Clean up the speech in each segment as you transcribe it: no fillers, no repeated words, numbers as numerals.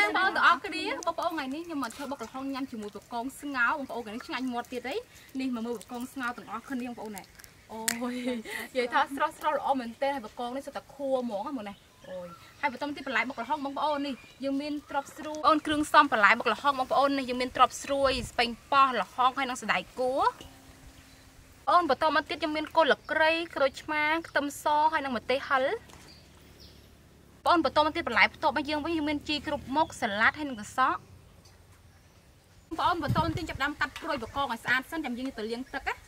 បងប្អូនទាំងអស់គ្នាបងប្អូនថ្ងៃនេះខ្ញុំមកធ្វើបុកល្ហុងញ៉ាំជាមួយបកងស្ងោបងប្អូនថ្ងៃនេះឆ្ងាញ់មាត់ទៀតអីនេះមកមើលបកងស្ងោទាំងអស់គ្នាបងប្អូនណែអូយនិយាយថាស្រស់ល្អមែនទេហើយបកងនេះសុទ្ធតែខួរហ្មងហ្មងណែអូយហើយបន្តទៀតបន្លែបុកល្ហុងបងប្អូននេះយើងមានត្រប់ស្រួយបងគ្រឿងផ្សំបន្លែបុកល្ហុងបងប្អូននេះយើងមានត្រប់ស្រួយស្ពៃប៉ោះល្ហុងហើយនិងសណ្តែកគួរអូនបន្តមកទៀតយើងមានគល់លក្រៃក្រូចឆ្មាខ្ទឹមសហើយនិងម្ទេសហិលបងបន្តមកទៀតបន្លែបន្ទាប់មកយើងវិញយើងមានជីគ្រប់មុខសាឡាត់ហើយនិងសសក់បងប្អូនបន្តទៀតចាប់ដើមកាត់ក្រួយបកងឲ្យស្អាតសិនចាំយើងទៅលាងទឹកណា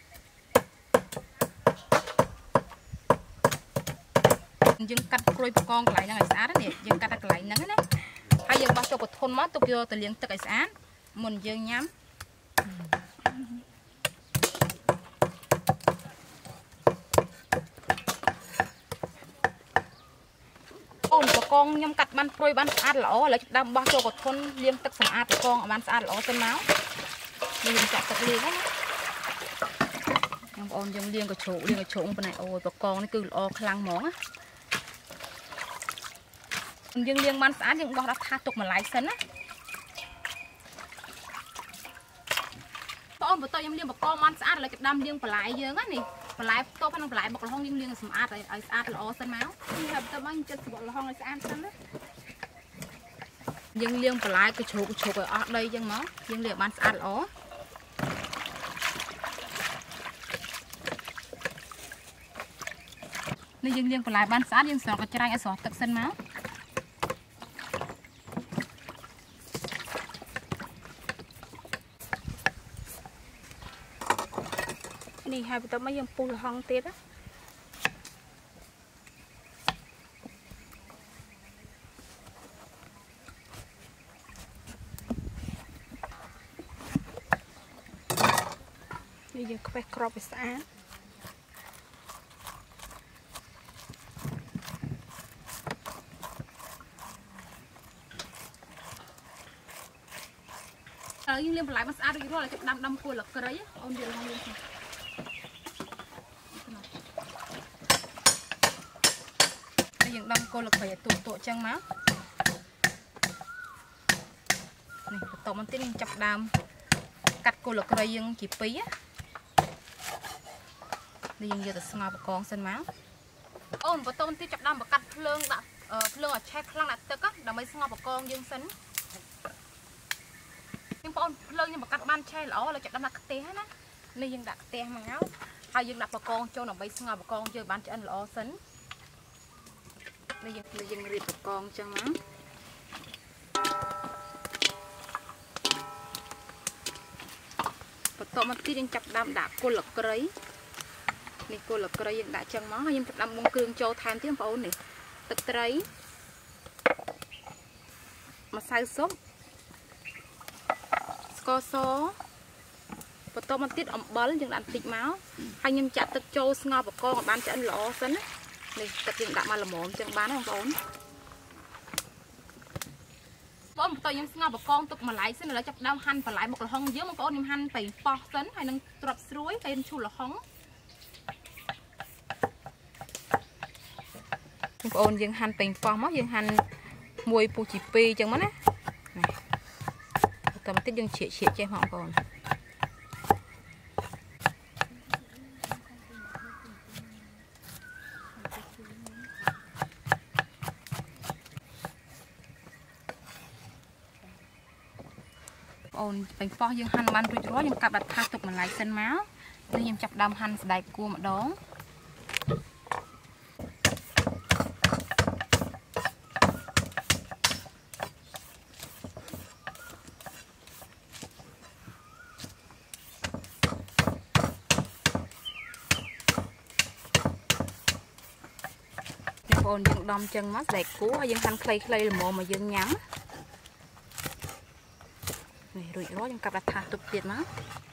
យើងកាត់ក្រួយបកងកន្លែងហ្នឹងឲ្យស្អាតនេះយើងកាត់តែកន្លែងហ្នឹងណាហើយយើងបោះចូលកធុនមកទុកយកទៅលាងទឹកឲ្យស្អាតមុនយើងញ៉ាំអូនបកងខ្ញុំកាត់បានព្រួយបានស្អាតល្អឥឡូវចាប់ដើមបោះចូលកធុនលាងទឹកសម្អាតបកងឲ្យបានស្អាតល្អសិនមកនេះយើងចាក់ទឹកលាងណាបងប្អូនយើងលាងកជ្រោកប៉ុណ្ណេះអូយបកងនេះគឺល្អខ្លាំងហ្មងណាយើងលាងបានស្អាតយើងបោះដាក់ថាទុកម្លាយសិនណាបងបន្តខ្ញុំលាងបកងបានស្អាតឥឡូវចាប់ដើមលាងបន្លែយើងណានេះបន្លែផ្ទាប់ហើយនឹងបន្លែបុកល្ហុងយើងលាងឲ្យសម្អាតឲ្យស្អាតល្អសិនមកនេះហើយបន្តមកយើងចិតបុកល្ហុងឲ្យស្អាតសិនណាយើងលាងបន្លែកជ្រោកឲ្យអស់ដីចឹងមកយើងលាងឲ្យបានស្អាតល្អនេះយើងលាងបន្លែបានស្អាតយើងស្រង់កញ្ច្រែងឲ្យស្រស់ទឹកសិនមកនេះហើយបន្ទាប់មកយើងពុះល្ហុងទៀតណានេះយើងខ្វេះគ្រាប់ឲ្យស្អាតយើងលាងបន្លែបានស្អាតរួចរាល់ហើយចាប់ដាំគល់លក្រៃអូនយកល្ហុងយើងយើងដាំគល់លក្រៃឲ្យទូចឹងមកនេះបន្តមកទៀតយើងចាប់ដើមកាត់គល់លក្រៃយើងជាពីរនេះយើងយកទៅស្ងោរបកងសិនមកអូនបន្តមកទៀតចាប់ដើមបកាត់ភ្លើងដាក់ភ្លើងឲ្យឆេះខ្លាំងដាក់ទឹកដើម្បីស្ងោរបកងយើងសិនបងប្អូនភ្លើងខ្ញុំបកាត់បានឆេះល្អឥឡូវចាប់ដាក់ខ្ទះណានេះយើងដាក់ខ្ទះមកហើយយើងដាក់បកងចូលដើម្បីស្ងោរបកងយើងបានឆ្អិនល្អសិននេះយើងរៀបបកងចឹងមកបន្ទាប់មកទៀតយើងចាប់ដើមដាក់គល់លក្រៃនេះគល់លក្រៃយើងដាក់ចឹងមកហើយខ្ញុំចាប់ដើមបង្គ្រឿងចូលថែមទៀតបងប្អូននេះទឹកត្រីម្សៅស៊ុបស្ករសបន្ទាប់មកទៀតអំបិលយើងដាក់បន្តិចមកហើយខ្ញុំចាក់ទឹកចូលស្ងោរបកងឲ្យបានឆ្អិនល្អសិនណានេះទឹកយើងដាក់មកល្មមចឹងបានណាបងប្អូនបន្តខ្ញុំស្ងោរបកងទុកម្លាយសិនឥឡូវចាប់ដើមហាន់បន្លែបុកល្ហុងយើងបងប្អូនខ្ញុំហាន់ប៉េងប៉ោះសិនហើយនឹងត្រប់ស្រួយហើយឈូសល្ហុងបងប្អូនយើងហាន់ប៉េងប៉ោះមកយើងហាន់មួយពុះជា2ចឹងមកណាបន្តមកទៀតយើងជ្រៀកចេះបងប្អូនអូនប៉េងប៉ោះយើងហាន់បានរួចរាល់យើងកាប់ដាក់ថាសទុកម្លាយសិនមកនេះខ្ញុំចាប់ដើមហាន់សណ្តែកគួរម្ដងបងប្អូនយើងដំចឹងមកសណ្តែកគួរហើយយើងហាន់ខ្លីៗល្មមមកយើងញ៉ាំនេះរួចរាល់យើងកាប់ដាក់ថាសទុកទៀតមក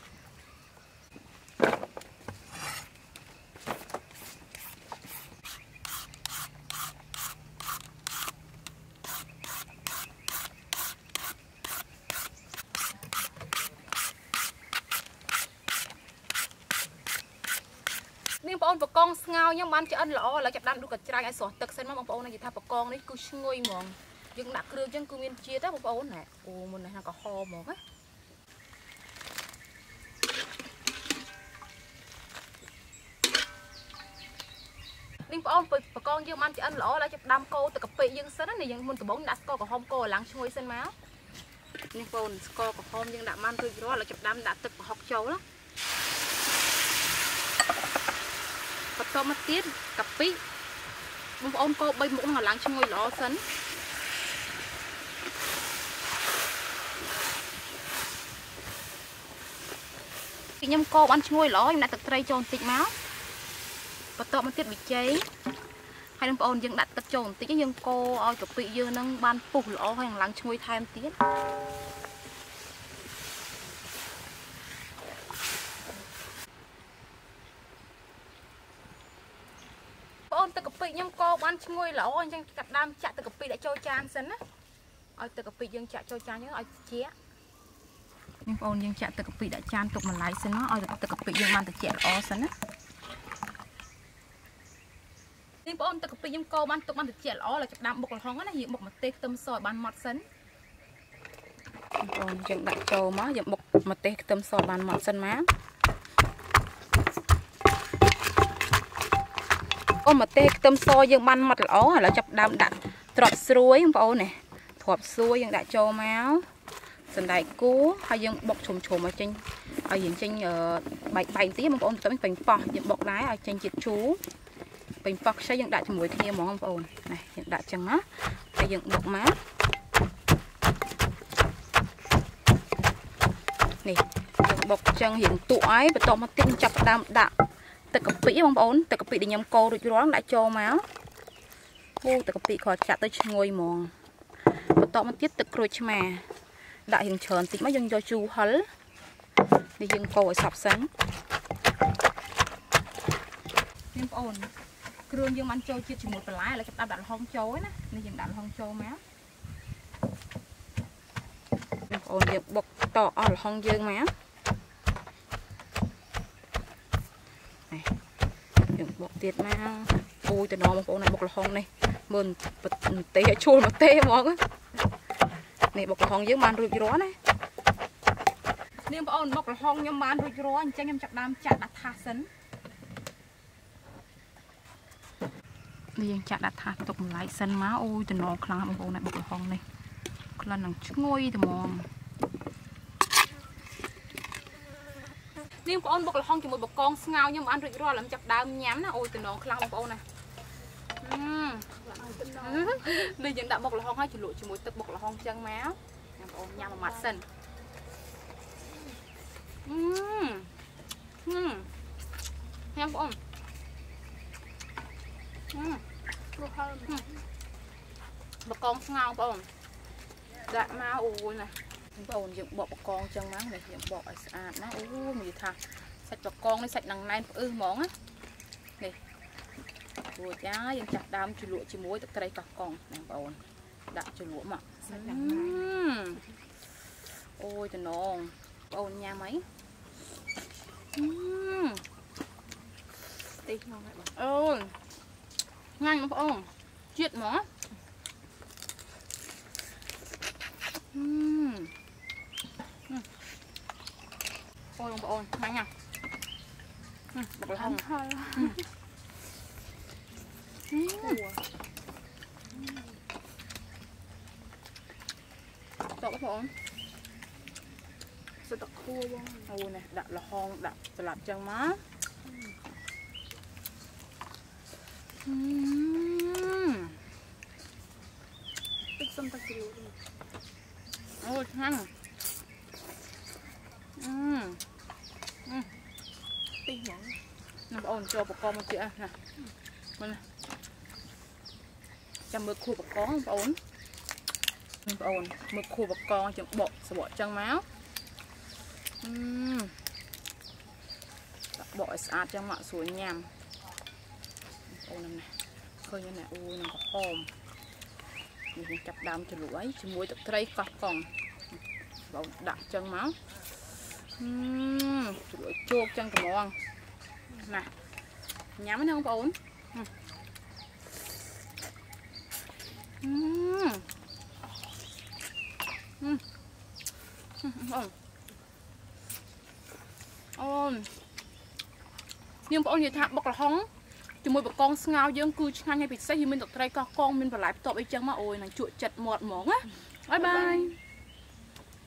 នេះបងប្អូនបកងស្ងោខ្ញុំបានឆ្អិនល្អឥឡូវចាប់ដាំដួសកញ្ច្រែងឲ្យស្រស់ទឹកសិនមកបងប្អូននិយាយថាបកងនេះគឺឈ្ងុយហ្មងយើងដាក់គ្រឿងចឹងគឺមានជាតិណាបងប្អូនណែអូមុននេះក៏ហមមកណានេះបងប្អូនបកងយើងបានឆ្អិនល្អឡើយចាប់ដាំកូរទឹកកាពិយើងសិនណាយើងមុនដំបូងដាក់ស្ករក្រហមកូរឡើងឈ្ងុយសិនមកនេះបងប្អូនស្ករក្រហមយើងដាក់បានរួចរាល់ហើយចាប់ដាំដាក់ទឹកប្រហុកចូលណាបន្តមកទៀតកាពិបងប្អូនកូរ3មុខហ្នឹងឡើងឈ្ងុយល្អសិនខ្ញុំកូរបានឈ្ងុយល្អខ្ញុំដាក់ទឹកត្រីចូលបន្តិចមកបន្តមកទៀតប៊ីចេងហើយបងប្អូនយើងដាក់ទឹកចូលបន្តិចយើងកូរឲ្យកាពិយើងនឹងបានពុះល្អហើយឡើងឈ្ងុយថែមទៀតបងទឹកកាពិខ្ញុំកូរបានឈ្ងុយល្អអញ្ចឹងកាត់ដើមចាក់ទឹកកាពិដាក់ចូលចានសិនណាឲ្យទឹកកាពិយើងចាក់ចូលចានយើងឲ្យត្រជាក់បងប្អូនយើងចាក់ទឹកកាពិដាក់ចានទុកម្លាយសិនមកឲ្យទឹកកាពិយើងបានត្រជាក់ល្អសិនណាបងប្អូនទឹកកាពិខ្ញុំកូរបានទុកបានត្រជាក់ល្អហើយចាប់ដើមបុកល្ហុងណាយើងបុកម្ទេសខ្ទឹមសឲ្យបានម៉ត់សិនបងប្អូនយើងដាក់ចូលមកយើងបុកម្ទេសខ្ទឹមសបានម៉ត់សិនមកអូម្ទេសខ្ទឹមសយើងបានម៉ត់ល្អឥឡូវចាប់ដើមដាក់ត្រប់ស្រួយបងប្អូននេះត្រប់ស្រួយយើងដាក់ចូលមកសណ្តែកគួរហើយយើងបុកឈុំឲ្យចេញឲ្យយើងចេញបែកទៀតបងប្អូនទៅពេញប៉ោះយើងបុកដែរឲ្យចេញជាតិជូរពេញប៉ោះខ្ចីយើងដាក់ជាមួយគ្នាហ្មងបងប្អូននេះយើងដាក់ចឹងណាហើយយើងបុកមកនេះយើងបុកចឹងរៀងទក់ហើយបន្ទាប់មកទៀតចាប់ដើមដាក់ទឹកកាពិបងប្អូនទឹកកាពិដែលខ្ញុំកូររួចរាល់ដាក់ចូលមកអូទឹកកាពិគាត់ចាក់ទៅឈ្ងុយហ្មងបន្ទាប់មកទៀតទឹកក្រូចឆ្មាដាក់រៀងច្រើនតិចមកយើងយកជូរហិលនេះយើងកូរឲ្យសព្វសិនបងប្អូនគ្រឿងយើងបានចូលជាតិជាមួយបន្លែឥឡូវចាប់ដាក់ល្ហុងចូលណានេះយើងដាក់ល្ហុងចូលមកបងប្អូនយើងបុកតអស់ល្ហុងយើងមកយើងបុកទៀតមកអូយតំណបងប្អូនឲ្យបុកល្ហុងនេះមើលម្ទេសឲ្យឈួលម្ទេសហ្មងនេះបុកល្ហុងយើងបានរួចរាល់ណានាងបងប្អូនបុកល្ហុងខ្ញុំបានរួចរាល់អញ្ចឹងខ្ញុំចាប់ដើមចាក់ដាក់ថាសសិននេះយើងចាក់ដាក់ថាសទុកម្លាយសិនមកអូយតំណខ្លាំងបងប្អូនឲ្យបុកល្ហុងនេះក្លិននឹងឈ្ងុយត្មងនាងបងប្អូនបុកល្ហុងជាមួយបកងស្ងោរខ្ញុំបានរួចរាល់ខ្ញុំចាប់ដើមញ៉ាំណាអូយតំណខ្លាំងបងប្អូនណានេះយើងដាក់បុកល្ហុងឲ្យជ្រលក់ជាមួយទឹកបុកល្ហុងចឹងមកបងប្អូនញ៉ាំមួយម៉ាត់សិនញ៉ាំបងប្អូនបកងស្ងោរបងប្អូនដាក់មកអូយណាបងប្អូនយើងបកបកងចឹងមកនេះយើងបកឲ្យស្អាតណាអូមានថាសាច់បកងនេះសាច់នឹងណែនផ្អឹសហ្មងណានេះរួចហើយយើងចាក់ដើមជ្រលក់ជាមួយទឹកត្រីកោះកងបងប្អូនដាក់ជ្រលក់មកសាច់នឹងណែនអូយតំណងបងប្អូនញ៉ាំអីទីហ្នឹងហើយបងអូយញ៉ាំបងប្អូនជាតិហ្មងអូយបងប្អូនញ៉ាំបុកល្ហុងហើយតោះបងប្អូនសុទ្ធតែខួបងអូនេះដាក់ល្ហុងដាក់ស្លាប់ចឹងមកទឹកសុំតែជ្រូកអូយឆ្ងាញ់ទីហ្មងបងប្អូនចូលបកងមកទៀតណាមើលណាចាំមើលខួបបកងបងប្អូនមើលខួបបកងចាំបកសបកចឹងមកបកឲ្យស្អាតចឹងមកស្រួលញ៉ាំបងប្អូនណាឃើញណាអូយនឹងក្រហមនេះចាប់ដើមជ្រលក់អីជាមួយទឹកត្រីកោះកងបងដាក់ចឹងមកជ្រលក់ជោគចឹងត្មងណាញ៉ាំណាបងប្អូន nhưng bọn anh thằng bọc là hóng chỉ một bọc con ngao dương cư ngay ngay bị say thì mình được trai con mình phải lại tập ấy chẳng mà ôi là chuột chặt mọt mỏng á. Bye bye.